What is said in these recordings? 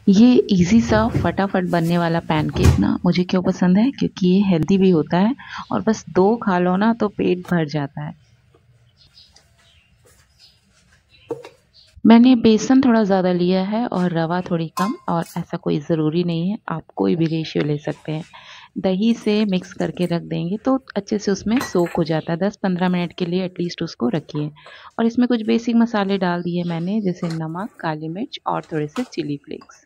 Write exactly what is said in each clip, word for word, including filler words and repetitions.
ये इजी सा फटाफट बनने वाला पैनकेक ना मुझे क्यों पसंद है, क्योंकि ये हेल्दी भी होता है और बस दो खा लो ना तो पेट भर जाता है। मैंने बेसन थोड़ा ज़्यादा लिया है और रवा थोड़ी कम, और ऐसा कोई ज़रूरी नहीं है, आप कोई भी रेशियो ले सकते हैं। दही से मिक्स करके रख देंगे तो अच्छे से उसमें सोक हो जाता है। दस पंद्रह मिनट के लिए एटलीस्ट उसको रखिए। और इसमें कुछ बेसिक मसाले डाल दिए मैंने, जैसे नमक, काली मिर्च और थोड़े से चिली फ्लेक्स।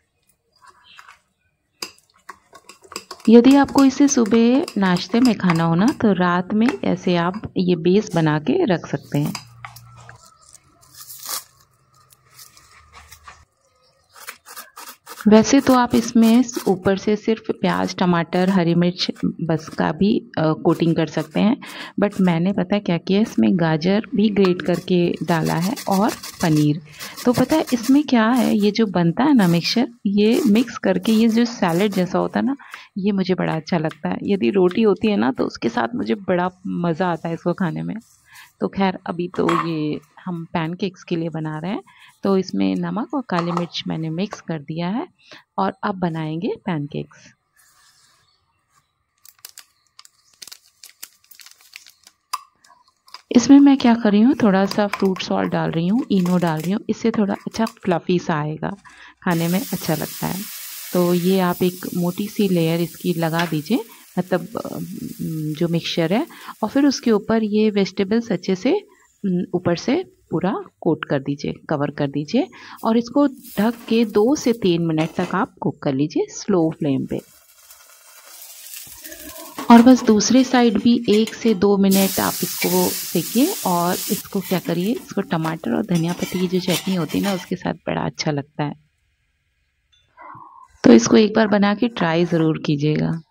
यदि आपको इसे सुबह नाश्ते में खाना हो ना तो रात में ऐसे आप ये बेस बना के रख सकते हैं। वैसे तो आप इसमें ऊपर से सिर्फ प्याज, टमाटर, हरी मिर्च बस का भी कोटिंग कर सकते हैं, बट मैंने पता है क्या किया, इसमें गाजर भी ग्रेट करके डाला है और पनीर। तो पता है इसमें क्या है, ये जो बनता है ना मिक्सचर, ये मिक्स करके ये जो सैलेड जैसा होता है ना, ये मुझे बड़ा अच्छा लगता है। यदि रोटी होती है ना तो उसके साथ मुझे बड़ा मज़ा आता है इसको खाने में। तो खैर अभी तो ये हम पैनकेक्स के लिए बना रहे हैं, तो इसमें नमक और काली मिर्च मैंने मिक्स कर दिया है और अब बनाएंगे पैनकेक्स। इसमें मैं क्या कर रही हूँ, थोड़ा सा फ्रूट सॉल्ट डाल रही हूँ, इनो डाल रही हूँ, इससे थोड़ा अच्छा फ्लफ़ी सा आएगा, खाने में अच्छा लगता है। तो ये आप एक मोटी सी लेयर इसकी लगा दीजिए, मतलब जो मिक्सचर है, और फिर उसके ऊपर ये वेजिटेबल्स अच्छे से ऊपर से पूरा कोट कर दीजिए, कवर कर दीजिए, और इसको ढक के दो से तीन मिनट तक आप कुक कर लीजिए स्लो फ्लेम पे। और बस दूसरी साइड भी एक से दो मिनट आप इसको सेकिए, और इसको क्या करिए, इसको टमाटर और धनिया पत्ती की जो चटनी होती है ना उसके साथ बड़ा अच्छा लगता है। तो इसको एक बार बना के ट्राई ज़रूर कीजिएगा।